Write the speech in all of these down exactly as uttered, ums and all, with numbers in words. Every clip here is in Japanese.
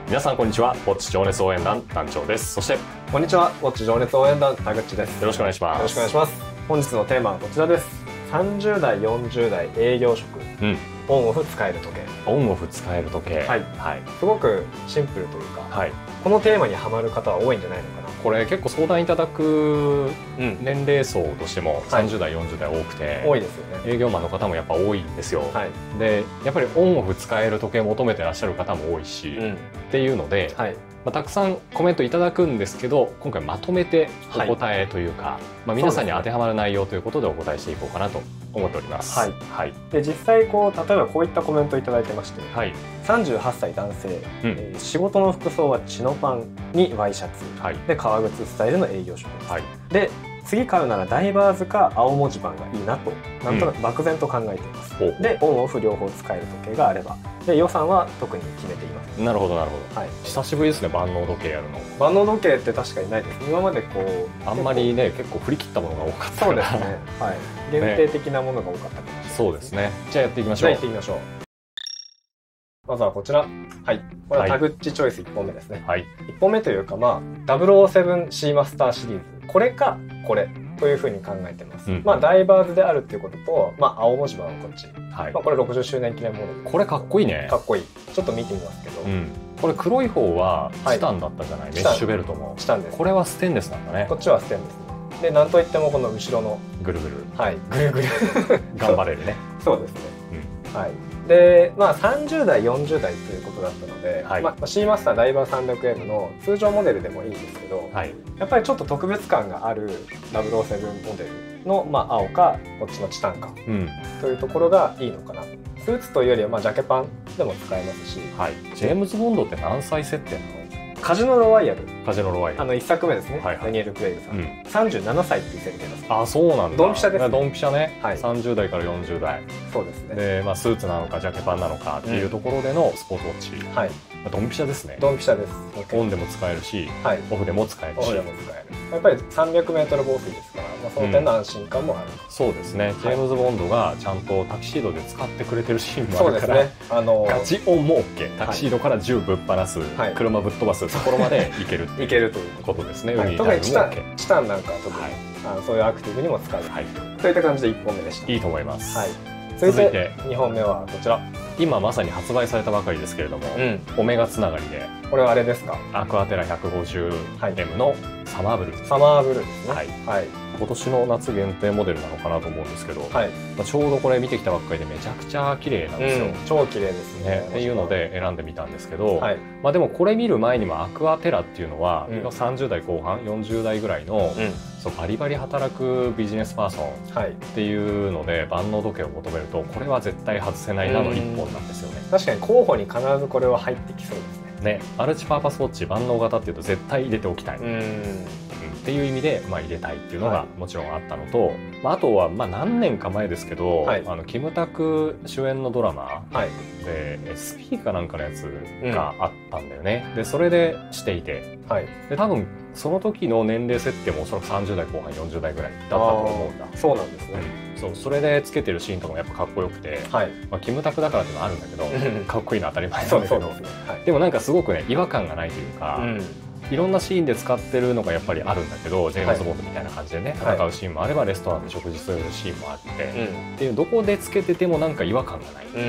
皆さんこんにちは。ウォッチ情熱応援団団長です。そしてこんにちは。ウォッチ情熱応援団田口です。 よろしくお願いします。 よろしくお願いします。本日のテーマはこちらです。さんじゅう代よんじゅう代営業職、うん、オンオフ使える時計。 オンオフ使える時計。 はい、はい、すごくシンプルというか、はい、このテーマにハマる方は多いんじゃないのかな。 これ結構相談いただく年齢層としてもさんじゅう代よんじゅう代多くて、 多いですよね。 営業マンの方もやっぱ多いんですよ。はい、でやっぱりオンオフ使える時計を求めてらっしゃる方も多いし、うん、っていうので、はい、まあ、たくさんコメントいただくんですけど、今回まとめてお答えというか、はい、まあ、皆さんに当てはまる内容ということでお答えしていこうかなと思っております。 はい、はい、で実際こう例えばこういったコメントいただいてまして、はい、さんじゅうはっさい男性、うん、えー、仕事の服装はチノパンにワイシャツ、はい、で革靴スタイルの営業職です、はい、で次買うならダイバーズか青文字盤がいいなとなんとなく漠然と考えています、うん、でオンオフ両方使える時計があれば、で予算は特に決めています。 なるほどなるほど、はい、久しぶりですね、万能時計やるの。 万能時計って確かにないです。今までこうあんまりね結構振り切ったものが多かったから。 そうですね、はい、限定的なものが多かったかもしれない、ね、 そうですね。じゃあやっていきましょう。 じゃあやっていきましょう。まずはこちら、はい、これはタグッチチョイスいっぽんめですね、はい、いっぽんめというか、まあ、ダブルオーセブンシー マスターシリーズ、これかこれというふうに考えてます、うん、まあダイバーズであるっていうことと、まあ、青文字盤はこっち、はい、まあ、これろくじゅっしゅうねん記念モデル。 これかっこいいね。 かっこいい。ちょっと見てみますけど、うん、 これ黒い方はチタンだったじゃない、はい、メッシュベルトもチタンです。 これはステンレスなんだね。 こっちはステンレスで、なんといってもこの後ろのぐるぐる、 はい、ぐるぐる頑張れるね。 そうですね、うん、はい。で、まあ、さんじゅう代よんじゅう代ということだったので、はい、まあ、シー マスターダイバー さんびゃくエム の通常モデルでもいいんですけど、はい、やっぱりちょっと特別感があるダブルオーセブンモデルの、まあ、青かこっちのチタンか、うん、というところがいいのかな。スーツというよりは、まあ、ジャケパンでも使えますし、はい、 ジェームズ・ボンドって何歳設定なの？ カジノロワイヤル。 カジノロワイヤル。 あのいっさくめですね。はいはい、ダニエル・クレイグさん、うん、さんじゅうななさいっていう設定です。 あ、そうなんだ。 ドンピシャですね。 ドンピシャね。はい、さんじゅう代からよんじゅう代。 そうですね。 で、まあ、スーツなのかジャケパンなのかっていうところでのスポーツウォッチ。うん、はい。ドンピシャですね。 ドンピシャです。 オンでも使えるし、はい、オフでも使えるし。 オフでも使える。やっぱりさんびゃくメートル防水ですから、まあ、その点の安心感もある、 うん、そうですね。ジェームズ・ボンドがちゃんとタキシードで使ってくれてるシーンもあるから、そうですね、あのー、ガチオンも OK。タキシードから銃ぶっ放す、はい、車ぶっ飛ばすところまでいけるいけるということですね。 はい、特にチタン、チタンなんかは特に、はい、あのそういうアクティブにも使える、はい、といった感じでいっぽんめでした。 いいと思います。はい、 続いてにほんめはこちら。 今まさに発売されたばかりですけれども、うん、オメガつながりで、これはあれですか？ アクアテラ ひゃくごじゅうエム のサマーブルー。 サマーブルーですね。はい、はい、 今年の夏限定モデルなのかなと思うんですけど、はい、まあ、ちょうどこれ見てきたばっかりでめちゃくちゃ綺麗なんですよ、うん、 超綺麗ですね。 っていうので選んでみたんですけど、はい、まあでもこれ見る前にもアクアテラっていうのは、うん、さんじゅう代後半よんじゅう代ぐらいの、うん、そうバリバリ働くビジネスパーソンっていうので、はい、万能時計を求めるとこれは絶対外せないなの一本なんですよね。 確かに候補に必ずこれは入ってきそうですね。 ね、マルチパーパスウォッチ万能型っていうと絶対入れておきたい、うん、っていう意味で、まあ、入れたいっていうのがもちろんあったのと、はい、まあ、あとはまあ何年か前ですけど、はい、あのキムタク主演のドラマ、はい、で エスピー かなんかのやつがあったんだよね、うん、でそれでしていて、はい、で多分その時の年齢設定もおそらくさんじゅう代後半よんじゅう代ぐらいだったと思うんだ。 そうなんですね、 うん、そうそれでつけてるシーンとかもやっぱかっこよくて、はい、まあ、キムタクだからっていうのはあるんだけどかっこいいのは当たり前なんだけど、で, ね、はい、でもなんかすごくね違和感がないというか、うん、いろんなシーンで使ってるのがやっぱりあるんだけど、ジェームズ・ボンドみたいな感じでね、はい、戦うシーンもあればレストランで食事するシーンもあって、うん、っていうどこでつけててもなんか違和感がない、うん、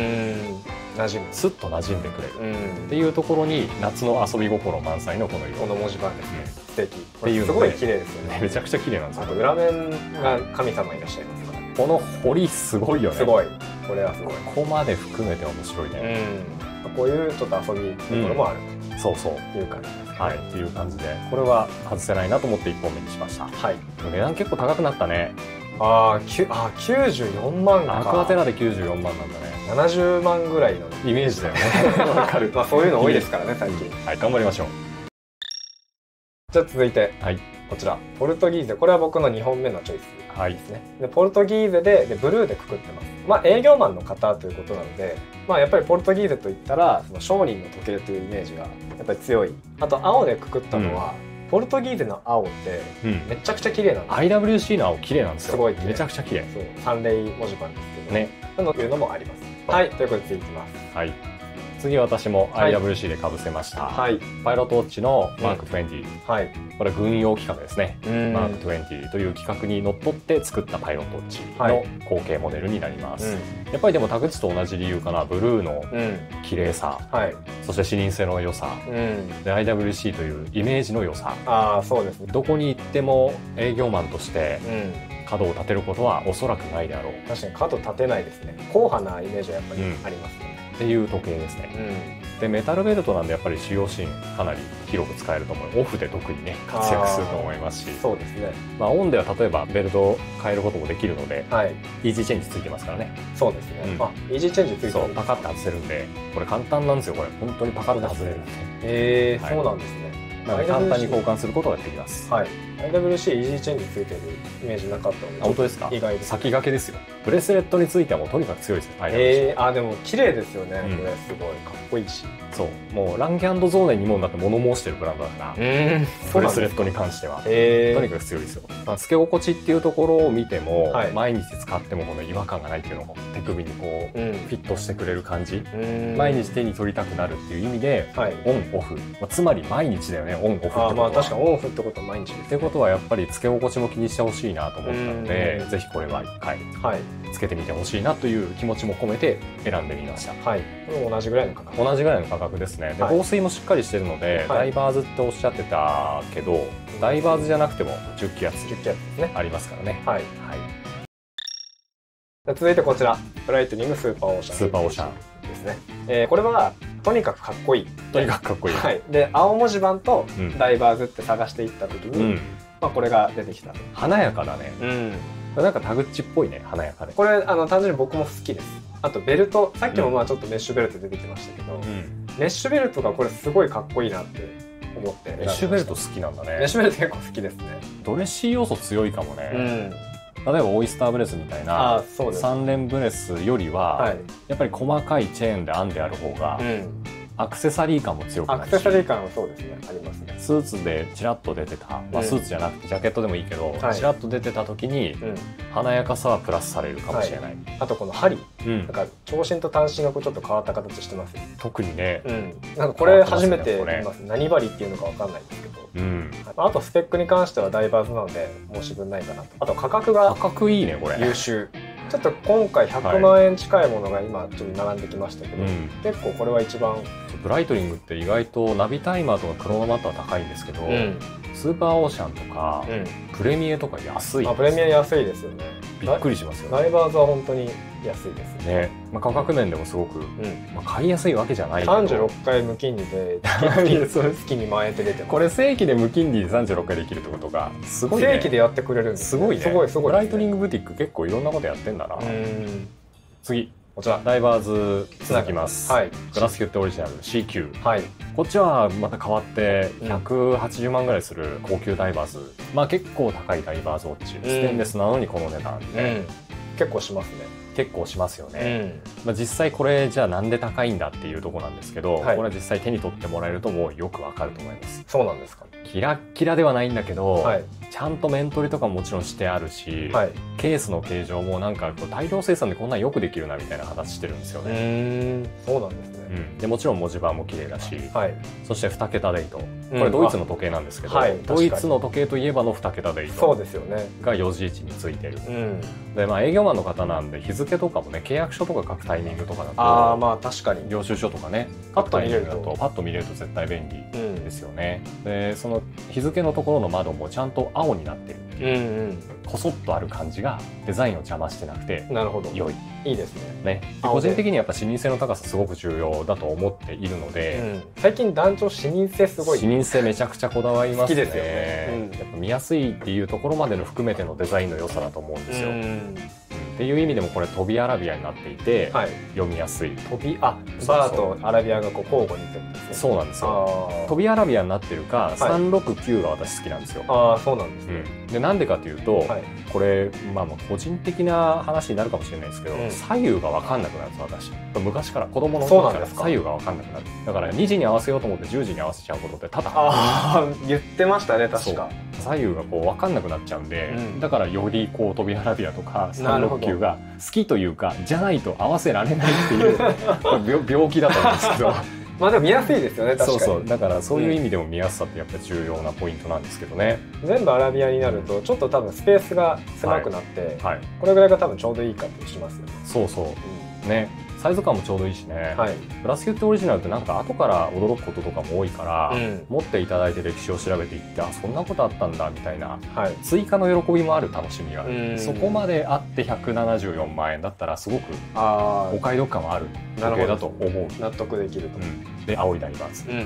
馴染む、 スッと馴染んでくれる、うん、っていうところに夏の遊び心満載のこの色、 この文字盤ですね、素敵っていうのですごい綺麗ですよね。 めちゃくちゃ綺麗なんですよ。 あと裏面が神様いらっしゃいますからね。 この彫りすごいよね。 すごい、これはすごい。 ここまで含めて面白いね、 うん、こういうちょっと遊びところもある、 うん、そうそういう感じですね。 はい、っていう感じでこれは外せないなと思っていっぽんめにしました。はい、値段結構高くなったね。 あーあーきゅうじゅうよんまんか。 アクアテラできゅうじゅうよんまんなんだね。 ななじゅうまんぐらいのイメージだよね。わかる。 まあそういうの多いですからね最近。 はい、頑張りましょう。 じゃあ続いて、はい、こちらポルトギーゼ。これは僕のにほんめのチョイスですね。はい、でポルトギーゼ で, でブルーでくくってます。まあ営業マンの方ということなので、まあやっぱりポルトギーゼといったらその商人の時計というイメージがやっぱり強い。あと青でくくったのは、うん、ポルトギーゼの青ってめちゃくちゃ綺麗なんです、うん、アイダブリューシー の青綺麗なんですよ。すごい綺麗、めちゃくちゃ綺麗。そう、サンレイ文字盤ですけどね、というのもあります。はい、ということで次いきます。はい、 次私も アイダブリューシー でかぶせました、はい、パイロットウォッチのマークにじゅう、うんはい、これは軍用規格ですね、マークにじゅうという規格にのっとって作ったパイロットウォッチの後継モデルになります、うん、やっぱりでもタグチと同じ理由かな。ブルーの綺麗さ、うんはい、そして視認性の良さ、うん、で アイダブリューシー というイメージの良さ、 あそうですね、 どこに行っても営業マンとして、うん角を立てることはおそらくないであろう。 確かに角立てないですね。硬派なイメージはやっぱりありますね、 うん、っていう時計ですね、うん、でメタルベルトなんでやっぱり使用シーンかなり広く使えると思う。オフで特にね活躍すると思いますし、 そうですね、 まあ、オンでは例えばベルトを変えることもできるので、はい、イージーチェンジついてますからね。 そうですね、うん、あイージーチェンジついてるんです。 そうパカッと外せるんで、これ簡単なんですよ。これ本当にパカッと外れるんで、 へえーはい、そうなんですね。 なので簡単に交換することができます。 はい。アイダブリューシー イージーチェンジついてるイメージなかったので。 本当ですか？ 意外です。 先駆けですよ。ブレスレットについてはもうとにかく強いですよ。 ええー、あでも綺麗ですよね。うん、これすごいかっこいいし。 そうもうランゲ&ゾーネにもだって物申してるブランドだから、うんブレスレットに関してはとにかく強いですよ。まあ、つけ心地っていうところを見ても、はい、毎日使ってもこの違和感がないっていうのも手首にこう、うん、フィットしてくれる感じ、毎日手に取りたくなるっていう意味で、はい、オンオフ、まあ、つまり毎日だよね。オンオフってことは。 あまあ確かにオンオフってことは毎日です。 ってことはやっぱりつけ心地も気にしてほしいなと思ったので、ぜひこれは一回つけてみてほしいなという気持ちも込めて選んでみました。はい、 これも同じぐらいの価格。 同じぐらいの価格ですね。で、はい、防水もしっかりしてるので、はい、ダイバーズっておっしゃってたけど、ダイバーズじゃなくてもじゅっ気圧ありますからね。はい、はい、 続いてこちらブライトニングスーパーオーシャンスーパーオーシャンですね。えー、これはとにかくかっこいい。 とにかくかっこいい。 はい。で青文字盤とダイバーズって探していった時に、うん、まあこれが出てきた。 華やかだね。うん。なんかタグッチっぽいね、華やかで。 これあの単純に僕も好きです。あとベルト、さっきもまあちょっとメッシュベルト出てきましたけど、うん、メッシュベルトがこれすごいかっこいいなって思ってメッシュベルト好きなんだね。 メッシュベルト結構好きですね。 ドレッシー要素強いかもね。うん例えばオイスターブレスみたいな三連ブレスよりは、はい、やっぱり細かいチェーンで編んである方が、うん、アクセサリー感も強くなるし、 アクセサリー感はそうですね、ありますね。 スーツでチラッと出てた、まあ、スーツじゃなくてジャケットでもいいけど、うん、チラッと出てた時に、うん、華やかさはプラスされるかもしれない、はい、 あとこの針、うん、なんか長針と短針がこうちょっと変わった形してますよね。 特にね、 うん、なんかこれ初めて見ます。何針っていうのかわかんないですけど、うん、あとスペックに関してはダイバーズなので申し分ないかなと。あと価格が価格いいねこれ優秀。ちょっと今回ひゃくまんえん近いものが今ちょっと並んできましたけど、はい、結構これは一番ブライトニングって意外とナビタイマーとかクロノマットは高いんですけど、うん、スーパーオーシャンとか、うん、プレミエとか安い。 あプレミエ安いですよね。 びっくりしますよね。 ダイバーズは本当に安いですね。 ね、まあ、価格面でもすごく、うんまあ、買いやすいわけじゃないけどさんじゅうろっかい無金利で月にまんえんって出てます。 これ正規で無金利でさんじゅうろっかいできるってことがすごいね。 正規でやってくれるんです、ね、 すごいね。 すごいすごい、 ブライトニングブティック結構いろんなことやってんだな。うん次こちらダイバーズ続きます、はい、グラスキュットオリジナル シーキュー、はい、こっちはまた変わってひゃくはちじゅうまんぐらいする高級ダイバーズ、まあ結構高いダイバーズウォッチ、ステンレスなのにこの値段で、うん、 結構しますね。 結構しますよね、うんまあ、実際これじゃあなんで高いんだっていうところなんですけど、はい、これは実際手に取ってもらえるともうよくわかると思います。 そうなんですか。 キラッキラではないんだけど、はい、ちゃんと面取りとかももちろんしてあるし、はい、ケースの形状もなんかこう大量生産でこんなんよくできるなみたいな形してるんですよね。うーんそうなんですね、 うん、でもちろん文字盤も綺麗だし、はい、そしてに桁デート、これドイツの時計なんですけど、うんはい、ドイツの時計といえばのに桁デートそうですよねがよじ位置についてる、うん、でまあ営業マンの方なんで日付とかもね契約書とか書くタイミングとかだとあーまあ確かに領収書とかねパッと見れるとパッと見れると絶対便利ですよね、うん、でその日付のところの窓もちゃんと青になってる、うんうん、こそっとある感じがデザインを邪魔してなくてなるほど良いいいですね。 ね個人的にやっぱ視認性の高さすごく重要だと思っているので、うん、 最近団長視認性すごい視認性めちゃくちゃこだわりますね。 好きですよね、うん、 やっぱ見やすいっていうところまでの含めてのデザインの良さだと思うんですよ、うんっていう意味でもこれ飛びアラビアになっていて、はい、読みやすい。 飛びあバーとアラビアがこう交互にってことですね。 そうなんですよ。飛びアラビアになってるか、はい、さんろくきゅうが私好きなんですよ。ああそうなんですね、 うん、でなんでかというと、はい、これまあまあ個人的な話になるかもしれないですけど、うん、左右が分かんなくなるんです私。昔から子供の頃から左右が分かんなくなる。だからにじに合わせようと思ってじゅうじに合わせちゃうことって多々 ああ言ってましたね確か。 左右がこう分かんなくなっちゃうんで、うん、だからよりこうトビアラビアとかさんろくきゅうが好きというかじゃないと合わせられないっていう病気だと思うんですけどまあでも見やすいですよね、確かに。 そうそう、だからそういう意味でも見やすさってやっぱり重要なポイントなんですけどね。 全部アラビアになるとちょっと多分スペースが狭くなって、はいはい、これぐらいが多分ちょうどいい感じしますよね。 そうそう、うん、ね、サイズ感もちょうどいいしね、はい、ブラスケットオリジナルってなんか後から驚くこととかも多いから、うん、持っていただいて歴史を調べていって、あ、そんなことあったんだみたいな、はい、追加の喜びもある楽しみがある。そこまであってひゃくななじゅうよんまんえんだったらすごくお買い得感はある時計だと思う。 納得できると、うん、 で青いダイバーズ、うんうん、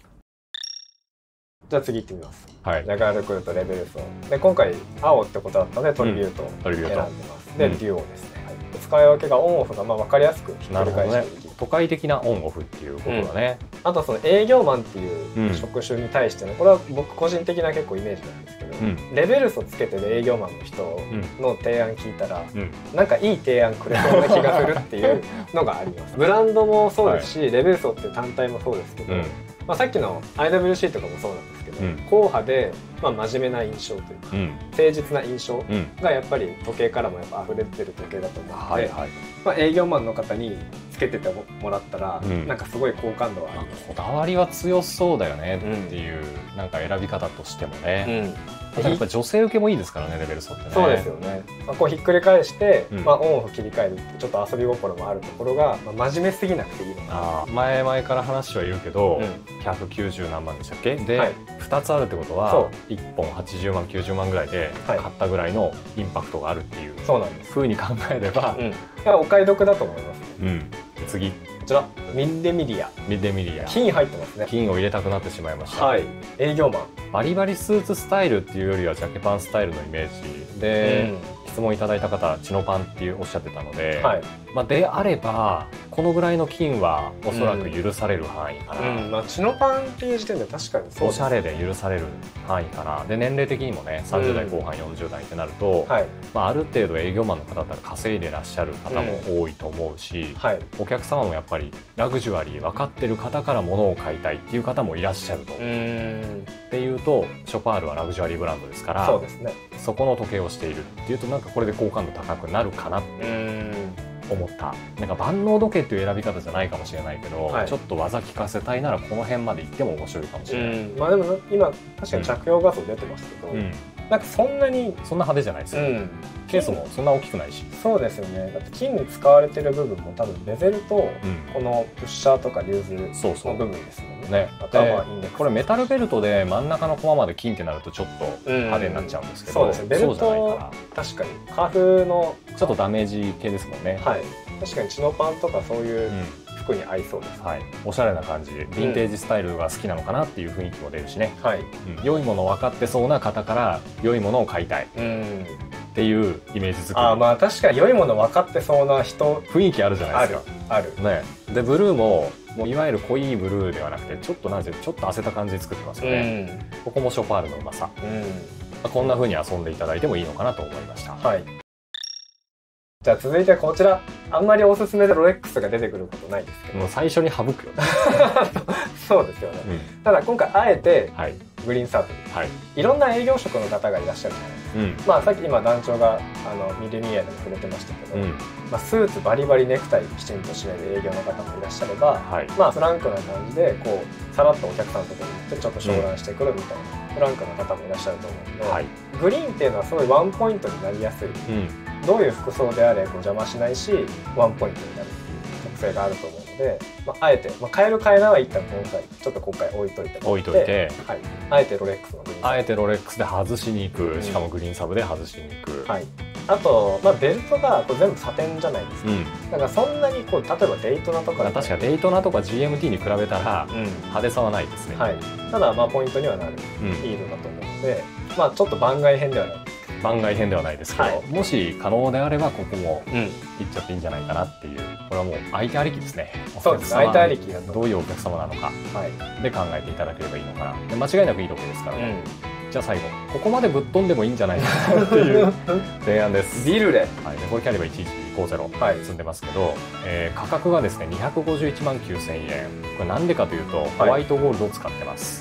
じゃあ次行ってみます。はい、ジャガールクルとレベルソンで、今回青ってことだったのでトリビュートを選んでます、うん、で、うん、デュオですね。使い分けがオンオフがまあ分かりやすくひっくり返してできる、 ね、都会的なオンオフっていうことだね、 うん、あとその営業マンっていう職種に対しての、これは僕個人的な結構イメージなんですけど、うん、レベルソつけてる営業マンの人の提案聞いたら、うん、なんかいい提案くれそうな気がするっていうのがありますブランドもそうですし、はい、レベルソっていう単体もそうですけど、うん、まあ、さっきの アイダブリューシー とかもそうなんですけど、うん、硬派でまあ真面目な印象というか、うん、誠実な印象がやっぱり時計からもやっぱ溢れてる時計だと思うので、はいはい、まあ、営業マンの方につけててもらったら、うん、なんかすごい好感度はある。 こだわりは強そうだよねっていう、うん、なんか選び方としてもね、うん、やっぱ女性受けもいいですからね、レベルソってね。 そうですよね、まあ、こうひっくり返して、うん、まあ、オンオフ切り替えるってちょっと遊び心もあるところが、まあ、真面目すぎなくていいのかな。 あ、前々から話はいるけど、うん、ひゃくきゅうじゅうなんまんでしたっけで、はい、ふたつあるってことはいっぽんはちじゅうまんきゅうじゅうまんぐらいで買ったぐらいのインパクトがあるっていう、 そうなんです、 ふうに考えれば、 うん、いやお買い得だと思います、ね。 うん、次こちらミッデミリア。 ミッデミリア、 金入ってますね。 金を入れたくなってしまいました。 はい、営業マンバリバリスーツスタイルっていうよりはジャケパンスタイルのイメージで、うん、質問いただいた方チノパンっていうおっしゃってたので、はい、まあ、であればこのぐらいの金はおそらく許される範囲かな、 うんうん、まあ、チノパンっていう時点で確かにそうです、ね、 おしゃれで許される範囲かな。で、年齢的にもねさんじゅうだいこう半よんじゅうだいってなると、はい、まあ、ある程度営業マンの方だったら稼いでらっしゃる方も多いと思うし、うん、はい、お客様もやっぱりラグジュアリー分かってる方から物を買いたいっていう方もいらっしゃると。うーんっていうとショパールはラグジュアリーブランドですから、 そうですね、 そこの時計をしているっていうとなんかこれで好感度高くなるかなって思った。なんか万能時計っていう選び方じゃないかもしれないけど、はい、ちょっと技聞かせたいならこの辺まで行っても面白いかもしれない。 まあでも今確かに着用画像出てますけど、うん、なんかそんなにそんな派手じゃないですよ、うん、ケースもそんな大きくないし。 そうですよね。だって金に使われてる部分も多分ベゼルとこのプッシャーとかリューズの部分ですもんね。ね、あとはまあインデックス、これメタルベルトで真ん中のコマまで金ってなるとちょっと派手になっちゃうんですけど、 そうですね、ベルト確かにカーフのちょっとダメージ系ですもんね。 はい、確かにチノパンとかそういう服に合いそうです、 うん、はい、おしゃれな感じ、ヴィンテージスタイルが好きなのかなっていう雰囲気も出るしね、はい、うん、良いもの分かってそうな方から良いものを買いたい、うん、っていうイメージ作り。 あ、まあ確かに良いもの分かってそうな人雰囲気あるじゃないですか。 ある、ある、 ね、でブルーももういわゆる濃いブルーではなくてちょっとなんてちょっと汗た感じで作ってますよね、うん、ここもショパールのうまさ、うん、まあ、こんな風に遊んでいただいてもいいのかなと思いました。はい、 じゃあ続いてこちら、あんまりおすすめでロレックスが出てくることないですけど、 もう最初に省くよねそうですよね、うん、ただ今回あえてグリーンサートル、はい、いろんな営業職の方がいらっしゃるじゃないですか。うん、まあさっき今団長があのミレニアでも触れてましたけど、うん、まあ、スーツバリバリネクタイきちんと締める営業の方もいらっしゃれば、はい、まあフランクな感じでこうさらっとお客さんのところに行ってちょっと商談してくるみたいな、うん、フランクな方もいらっしゃると思うので、はい、グリーンっていうのはすごいワンポイントになりやすい、うん、どういう服装であれこう邪魔しないしワンポイントになるっていう特性があると思うので、まあ、あえて、まあ、変える変えないは一旦今回ちょっと今回置いといて置いといて、 はい、あえてロレックスのグリーンサブ、 あえてロレックスで外しに行く、しかもグリーンサブで外しに行く、 はい、あと、まあ、ベルトがこれ全部サテンじゃないですか、うん、だからそんなにこう例えばデイトナとか確かデイトナとか ジーエムティー に比べたら、うん、派手さはないですね、 はい、ただまあポイントにはなる、うん、いい色だと思うので、まあ、ちょっと番外編ではない番外編ではないですけど、はい、もし可能であればここもいっちゃっていいんじゃないかなっていう、これはもう相手ありきですね。 そうです、相手ありきだとどういうお客様なのか、はい、で考えていただければいいのかな。で間違いなくいいロケですからね、うん、じゃあ最後ここまでぶっ飛んでもいいんじゃないかなっていう提案です。 ビルレ、 はい、でこれキャリバーいちいちごゼロ積んでますけど、はい、えー、価格がですねにひゃくごじゅういちまんきゅうせんえん。これなんでかというとホワイトゴールドを使ってます。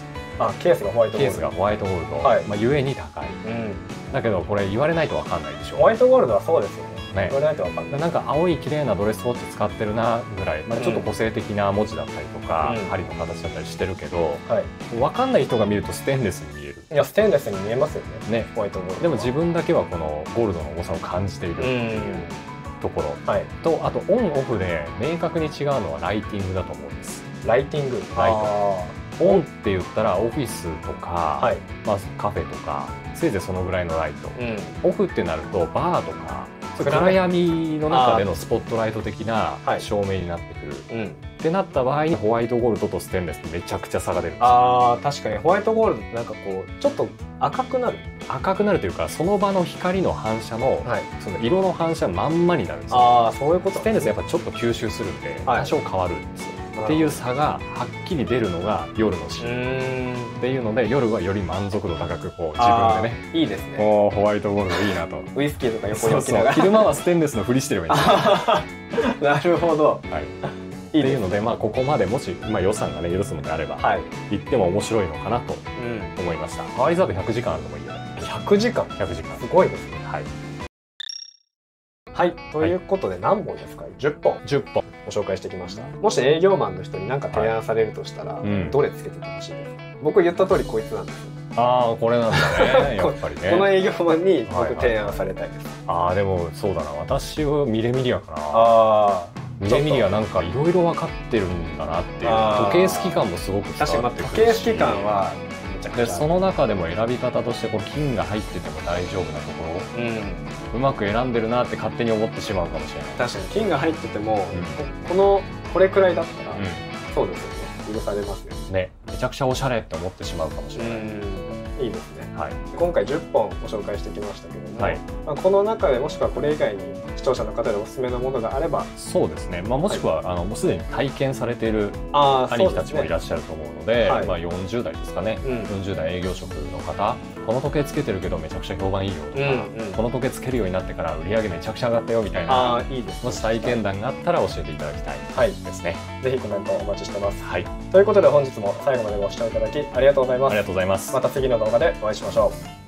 あ、ケースがホワイトゴールド。 ケースがホワイトゴールド、はい、まあゆえに高い、うん、だけどこれ言われないと分かんないでしょ。 ホワイトゴールドはそうですよね。ね、言われないと分かんない。 なんか青い綺麗なドレスコート使ってるなぐらい、まあ、ちょっと個性的な文字だったりとか、うん、針の形だったりしてるけど、はい、分かんない人が見るとステンレスに見える。 いやステンレスに見えますよね。ね、ホワイトゴールド。 でも自分だけはこのゴールドの重さを感じているっていうところ、はい、とあとオンオフで明確に違うのはライティングだと思うんです。 ライティング、 ライト。オンって言ったらオフィスとか、はい、まあ、カフェとかせいぜいそのぐらいのライト、うん、オフってなるとバーとか暗闇の中でのスポットライト的な照明になってくる、はい、うん、ってなった場合にホワイトゴールドとステンレスってめちゃくちゃ差が出るんですよ。 あー、確かにホワイトゴールドってなんかこうちょっと赤くなる赤くなるというか、その場の光の反射の、はい、その色の反射まんまになるんですよ。 ああ、そういうこと。 ステンレスやっぱちょっと吸収するんで、はい、多少変わるんですよ。っていう差がはっきり出るのが夜のシーンっていうので、夜はより満足度高くこう自分でね、 いいですね、 おホワイトゴールドいいなと。 ウイスキーとか横に置きながら、 昼間はステンレスのふりしてればいいんですよ。 なるほど、 はい、っていうので、まあ、ここまでもし、まあ、予算がね許すのであれば、はい、行っても面白いのかなと思いました。ハワイズワークひゃくじかんあるのもいいよね。 ひゃくじかんひゃくじかんすごいですね。 はい、 はい、ということで何本ですか？じゅっぽんじゅっぽんご紹介してきました。もし営業マンの人に何か提案されるとしたら、はい、うん、どれつけてほしいですか？僕言った通りこいつなんですよ。 ああ、これなんだね。やっぱりね。 この営業マンに僕提案されたいです。 はいはいはい、ああ、でもそうだな。私はミレミリアかな。ああ、ミレミリアなんかいろいろ分かってるんだなっていう。時計好き感もすごく伝わってくるし。 時計好き感はでその中でも選び方としてこう金が入ってても大丈夫なところ、うん、うまく選んでるなって勝手に思ってしまうかもしれない。 確かに金が入ってても、うん、このこれくらいだったら、うん、そうですよね、許されますよね。 めちゃくちゃおしゃれって思ってしまうかもしれない。うん、 いいですね。はい、今回じゅっぽんご紹介してきましたけども、はい、まあ、この中でもしくはこれ以外に視聴者の方でおすすめのものがあれば。そうですね、まあ、もしくは、はい、あのもうすでに体験されている兄貴たちもいらっしゃると思うので、はい、まあ、よんじゅう代ですかね、うん、よんじゅう代営業職の方、この時計つけてるけどめちゃくちゃ評判いいよとか、うんうん、この時計つけるようになってから売り上げめちゃくちゃ上がったよみたいな、あ、いいですね、もし体験談があったら教えていただきたいですね。はい、ぜひコメントお待ちしてます。はい、ということで本日も最後までご視聴いただきありがとうございます。ありがとうございます。また次の動画でお会いしましょう。